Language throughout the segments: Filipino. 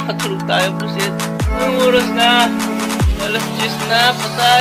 makatulog tayo, busit. Anong oras na? Alas 10 na, patay.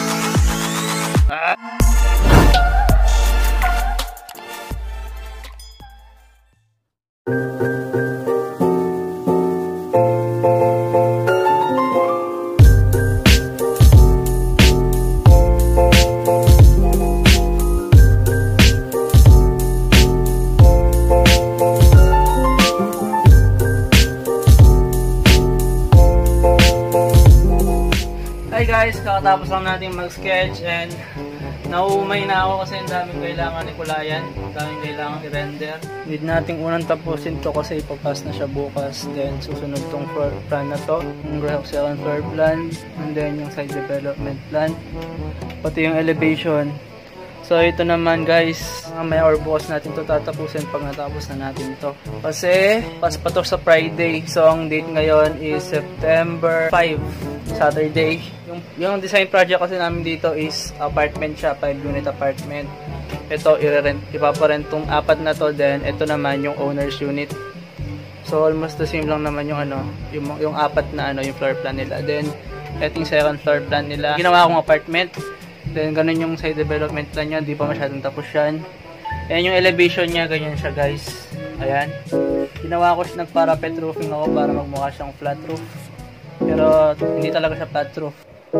Hi guys, kakatapos lang natin mag-sketch and nauumay na ako kasi ang daming kailangan ikulayan, ang daming kailangan i-render. Need nating unang tapusin to kasi ipapas na siya bukas. Then susunod tong floor plan na to, yung ground second floor plan, and then yung side development plan, pati yung elevation. So ito naman guys, mamaya or bukas natin to tatapusin pag natapos na natin to. Kasi pas pa to sa Friday, so ang date ngayon is September 5. Saturday. Yung design project kasi namin dito is apartment siya, 5-unit apartment. Ito ipaparent tong 4 na to, then ito naman yung owner's unit. So almost the same lang naman yung yung 4 na yung floor plan nila. Then ito yung second floor plan nila. Ginawa akong apartment. Then ganun yung side development plan niya, di pa masyadong tapos yan. Ayan yung elevation niya, ganyan siya guys. Ayan. Ginawa ko siya, nagparapet roofing ako para magmukha siyang flat roof. Pero hindi talaga siya flat roof.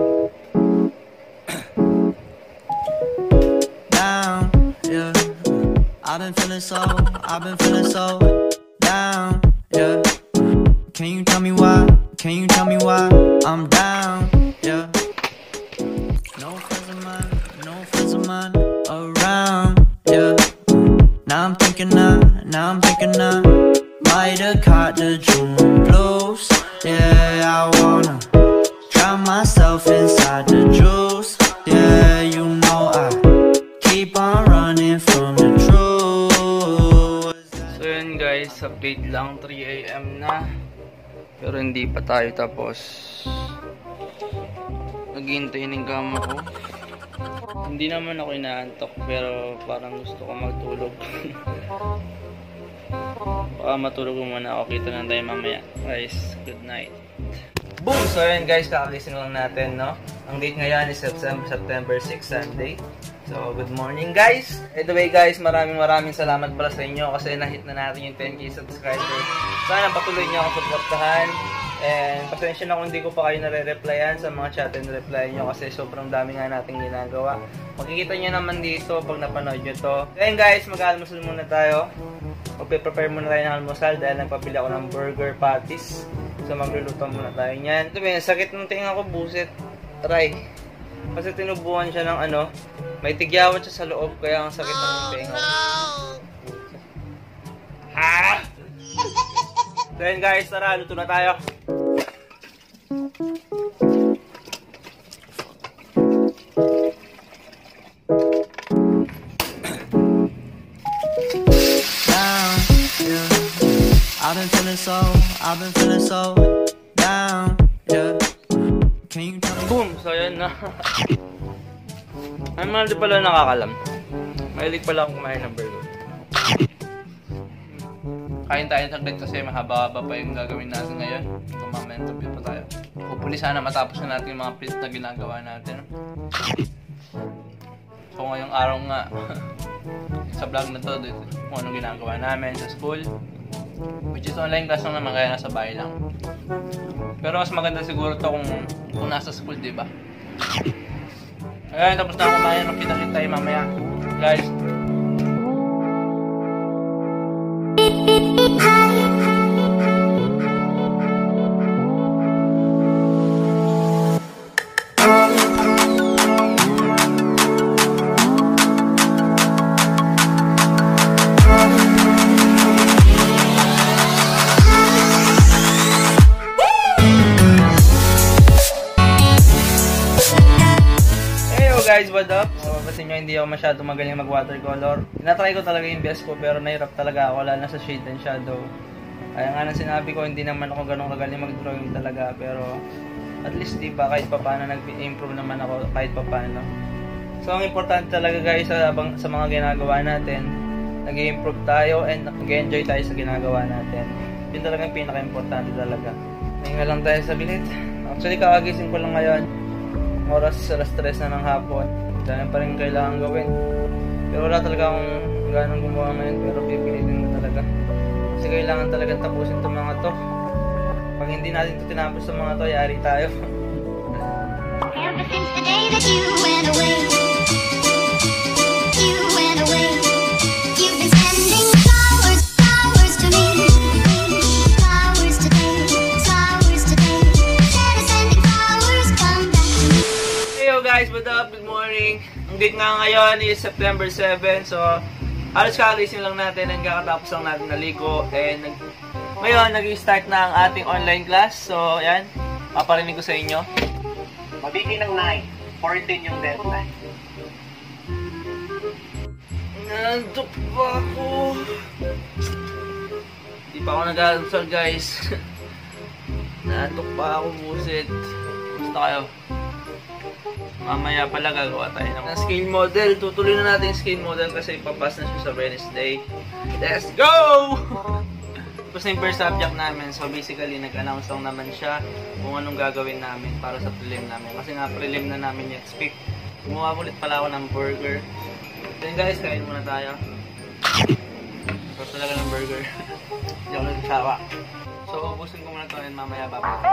Down, yeah. I've been feeling so down, yeah. Can you tell me why? Can you tell me why I'm down, yeah. No friends of mine around, yeah. Now I'm thinking I might have caught the June blues. Yeah, I wanna drown myself inside the juice. Yeah, you know I keep on running from the truth. So yun guys, update lang, 3 AM na. Pero hindi pa tayo tapos. Naghihintay ng kama ko. Hindi naman ako inaantok, pero parang gusto ko magtulog. Baka matulog muna ako. Kita na tayo mamaya. Guys, good night. Boom! So yun guys, kakagising lang natin, no? Ang date ngayon is September 6, Sunday. So, good morning guys! By the way guys, maraming salamat pala sa inyo kasi na-hit na natin yung 10k subscribers. Sana patuloy niyo akong supportahan. And pasensya na kung hindi ko pa kayo nare-replyan sa mga chat and reply nyo kasi sobrang dami nga nating ginagawa. Makikita nyo naman dito pag napanood nyo to. Then guys, mag-almusal muna tayo. Magpe-prepare muna tayo ng almusal dahil nagpabili ako ng burger patties. So magluluto muna tayo niyan. Ito ba, sakit ng tinga ko, buset. Try. Kasi tinubuhan siya ng may tigyawan siya sa loob kaya ang sakit ng tinga ko. Ha! Then guys, tara, luto na tayo. I've been feeling so down, yeah. Can you tell me? Boom! So yun na. Ay, mahal di pala nakakalam. Mahilig pala akong kumain ng burger. Kain tayo saglit kasi mahaba-haba pa yung gagawin natin ngayon. Kumamentong pa tayo. Hopefully sana matapos na natin yung mga print na ginagawa natin. So ngayong araw nga, sa vlog na to, kung anong ginagawa namin sa school. Which is online class lang naman, kaya nasa bahay lang. Pero mas maganda siguro to kung nasa school, diba? Ayan, tapos na ako kumain. Makita-kita tayo mamaya. Guys. Guys, what up? So, kasi nyo hindi ako masyado magaling mag-watercolor. Tinatry ko talaga yung best ko pero nahirap talaga ako lalo na sa shade and shadow. Kaya nga nang sinabi ko, hindi naman ako ganun kagaling mag-drawing talaga pero at least diba kahit papaano nag-improve naman ako kahit papaano. So, ang importante talaga guys sa mga ginagawa natin, nag-improve tayo and nag-enjoy tayo sa ginagawa natin. Yun talaga yung pinaka-importante talaga. Ngayon lang tayo sa bilit. Actually, kakagising ko lang ngayon. Oras alas 3 na ng hapon. Dahil pa rin kailangan gawin. Pero wala talaga akong ganang gumawa ngayon. Pero pipilitin mo talaga. Kasi kailangan talaga tapusin itong mga to. Pag hindi natin ito tinapos sa mga to, yari tayo. Ever since the day that you went away, you've been sending flowers, flowers to me, flowers today, instead of sending flowers, come back to me. Hey yo guys, what up? Good morning. Ang date nga ngayon is September 7, so halos kakagising lang natin and kakatapos lang natin naligo and ngayon nag-start na ang ating online class. So yan, paparinig ko sa inyo. Mabigay ng 9, 14 yung deadline. Nandok pa ako. Di pa ako nag-almusal guys. Nandok pa ako, buset. Gusto kayo? Mamaya pala gagawa tayo ng scale model. Tutuloy na natin yung scale model kasi ipapas na siya sa Wednesday. Let's go! Tapos na yung first subject namin. So basically, nag-announce lang naman siya kung anong gagawin namin para sa prelim namin. Kasi nga prelim na namin next week. Gumawa ulit pala ako ng burger. Then guys, kain muna tayo. Sarap talaga ng burger. Hindi ako nagsawa. So ubusin ko muna ito and mamaya babalik.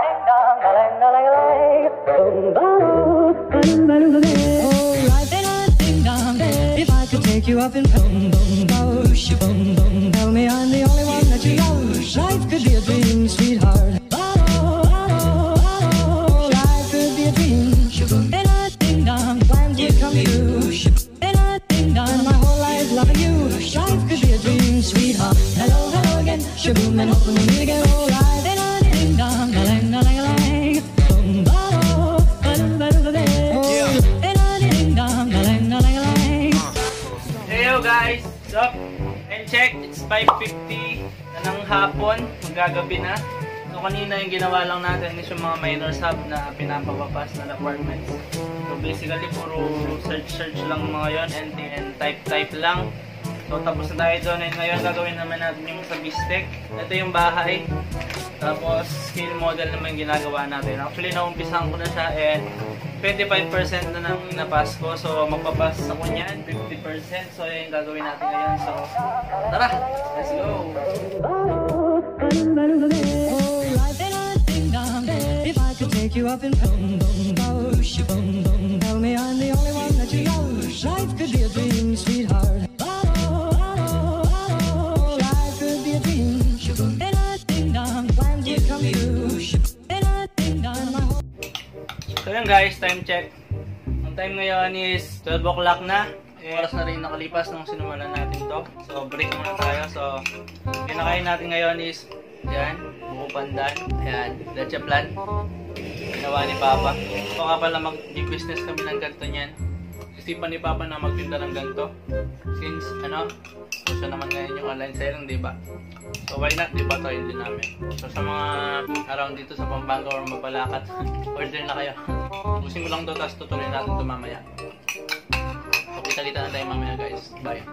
If I could take you up in boom boom boom boom, tell me I'm the only one that you know. Life could be a dream, sweetheart. Life could be a dream. And I ding dong, plans would come true. And I ding dong, my whole life loving you. Life could be a dream, sweetheart. Hello, hello again, shaboom, and hoping we meet again. Oh, life and I ding dong, a lang a lang a lang. Boom and I ding dong, a lang a lang a lang. Hey yo guys, what's up? And check, it's 5:50 na ng hapon, magagabi na. So kanina yung ginawa lang natin is yung mga minor sub na pinapapapas na requirements. So basically puro search lang mga yon and type lang. So tapos na tayo doon and ngayon gagawin naman natin yung sa Bistec. Ito yung bahay. Tapos scale model naman yung ginagawa natin. Actually naumpisahan ko na siya and 25% na nang napas ko. So magpapas ako niyan, 50%. So yun yung gagawin natin ngayon. So tara, let's go! If I could take you up in boom boom boom, tell me I'm the only one that you know. Life could be a dream, sweetheart. Life could be a dream. And I ding dong, plans would come true. And I ding dong, my whole. So yun guys, time check. Ang time ngayon is 12 o'clock na. Oras na rin nakalipas nung sinumalan natin to. So break muna tayo. So kinakain natin ngayon is yan, buko pandan. Ayan, leche plan. Ginawa ni Papa. So nga pala mag-business kami ng ganito niyan. Isipan ni Papa na magtinda ng ganito. Since gusto naman ngayon yung online selling, diba? So why not, diba? Try din namin. So sa mga around dito sa Pampanga or Mabalacat, order na kayo. Busin ko lang to, tapos tutuloy natin ito mamaya. So kita-kita na tayo mamaya guys. Bye!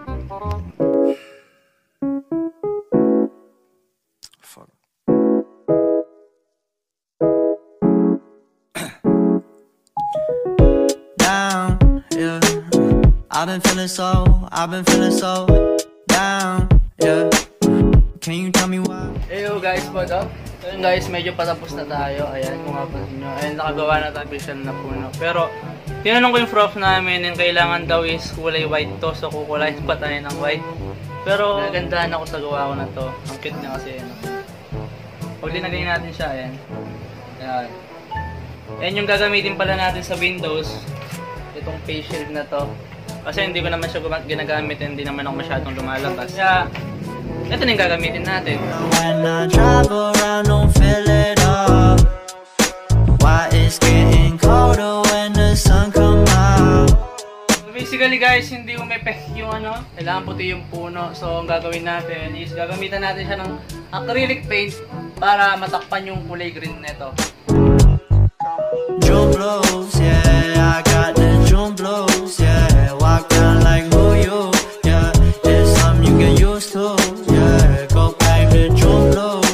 Down, yeah. I've been feeling so down, yeah. Can you tell me why? Hello guys, what up? So yun guys, medyo patapos na tayo. Ayan, kung kapansin nyo. Ayan, nakagawa na tayo pixel na puno. Pero, tinanong ko yung prof namin and kailangan daw is kulay white to. So, kukulayin pa tayo ng white. Pero, nagandahan ako sa gawa ko na to. Ang cute niya kasi, Pag linagay natin siya, ayan. Ayan. Ayan yung gagamitin pala natin sa Windows. Itong face shield na to. Kasi hindi ko naman siya ginagamit, hindi naman ako masyadong lumalabas. Kaya, ito na yung gagamitin natin. When I drive around, don't feel it up. Why it's getting colder when the sun come out. So basically guys, hindi umepek yung kailangan puti yung puno. So ang gagawin natin is gagamitan natin siya ng acrylic paint para matakpan yung kulay green nito. June blows, yeah, I got the June blows, yeah. Walk down like who you, yeah. It's something you get used to, yeah. Go back to June blows.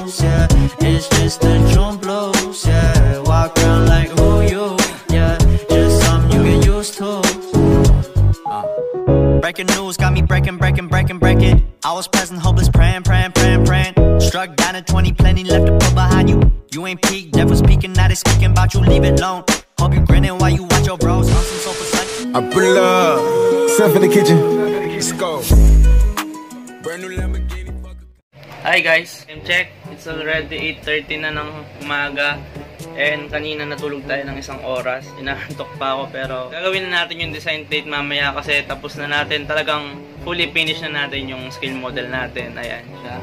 struck down at 20, plenty left to put behind you. You ain't peaked, devil speaking, now they speaking about you, leave it alone. Hope you grinning while you watch your bros on some sofa sun. I pull up, step in the kitchen. Let's go. Brand new Lamborghini. Hi guys, time check. It's already 8:30 na ng umaga. And kanina natulog tayo ng isang oras. Inaantok pa ako pero gagawin na natin yung design plate mamaya kasi tapos na natin. Talagang fully finish na natin yung scale model natin. Ayan siya.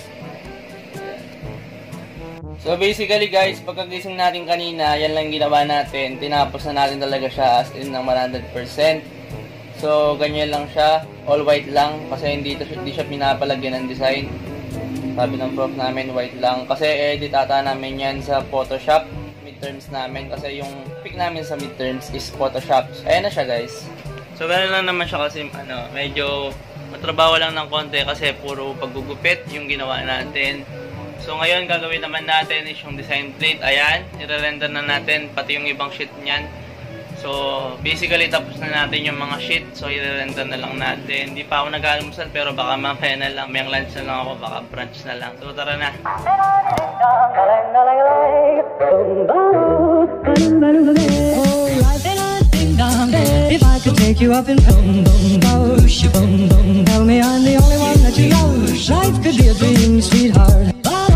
So basically guys, pagkagising natin kanina, yan lang ginawa natin. Tinapos na natin talaga siya as in ng 100%. So ganyan lang siya. All white lang kasi hindi siya pinapalagyan ng design. Sabi ng prof namin, white lang. Kasi edit ata namin yan sa Photoshop. Midterms namin. Kasi yung pick namin sa midterms is Photoshop. Ayan na siya guys. So gano'n lang naman siya kasi medyo matrabaho lang ng konti kasi puro paggugupit yung ginawa natin. So ngayon gagawin naman natin is yung design plate. Ayan, i-render na natin pati yung ibang sheet niyan. So basically tapos na natin yung mga sheet. So i-render na lang natin. Hindi pa ako nag-almusal pero baka mamaya na lang. May lunch na lang ako, baka brunch na lang. So tara na. If I could take you up in boom boom boom, boom boom, tell me I'm the only one that you know. Life could be a dream, sweetheart.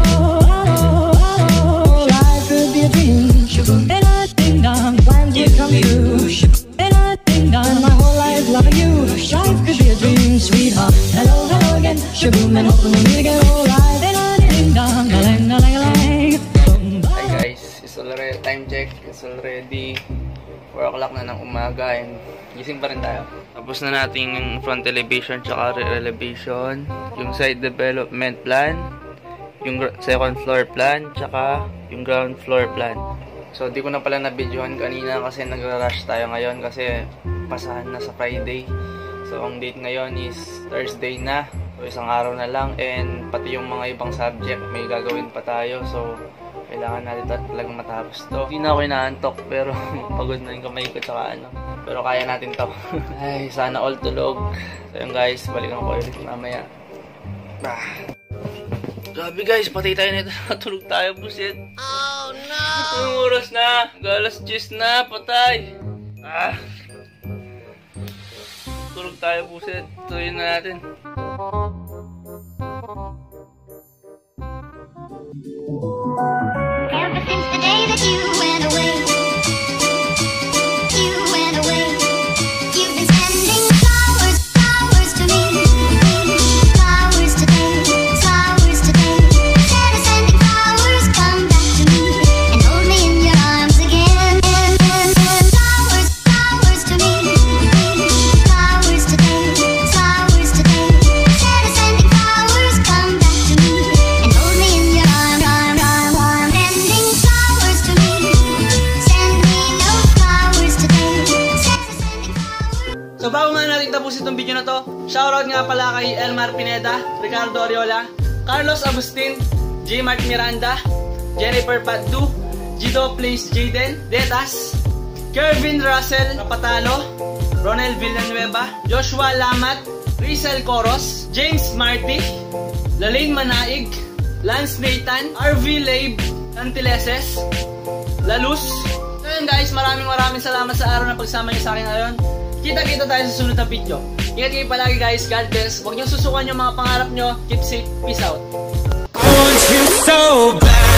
Life could be a dream. And I ding dong, plans would come true. And I ding dong, my whole life loving you. Life could be a dream, sweetheart. Hello, hello again, shaboom, and hoping we meet again. Oh, life and I ding dong, galang, galang, galang. Hi guys, it's already time check. It's already 4 o'clock na ng umaga and gising pa rin tayo. Tapos na natin yung front elevation tsaka rear elevation, yung side development plan, yung second floor plan, tsaka yung ground floor plan. So di ko na pala na-videohan kanina kasi nagra-rush tayo ngayon kasi pasahan na sa Friday. So ang date ngayon is Thursday na. So isang araw na lang and pati yung mga ibang subject may gagawin pa tayo. So kailangan natin talagang matapos to. Hindi na ako inaantok pero pagod na yung kamay ko tsaka ano. Pero kaya natin to. Ay, sana all tulog. So yun guys, balikan ko ulit mamaya. Grabe guys, patay tayo nito. Natulog tayo, buset. Oh no! Anong oras na? Galas 10 na, patay. Tulog tayo, buset. Tuloy na natin. Ever since the day that you went away, you've been sending flowers, flowers to me, flowers today, flowers today. Instead of sending flowers, come back to me and hold me in your arms again. Flowers, flowers to me, flowers today, flowers today. Instead of sending flowers, come back to me and hold me in your arms. Sending flowers to me, send me no flowers today. Sending flowers. So bago nga natin tapusin itong video na to, shoutout nga pala kay Elmar Pineda, Ricardo Oriola, Carlos Agustin, J. Mark Miranda, Jennifer Paddu, Gido Place Jaden, Detas, Kervin Russell Kapatalo, Ronel Villanueva, Joshua Lamat, Rizal Coros, James Marty, Lalaine Manaig, Lance Nathan, RV Labe Antileses, Lalus. So yun guys, maraming salamat sa araw na pagsama niyo sa akin ngayon. Kita-kita tayo sa sunod na video. Ingat kayo palagi guys, God bless. Huwag niyo susukan yung mga pangarap niyo. Keep safe, peace out. I want you so bad.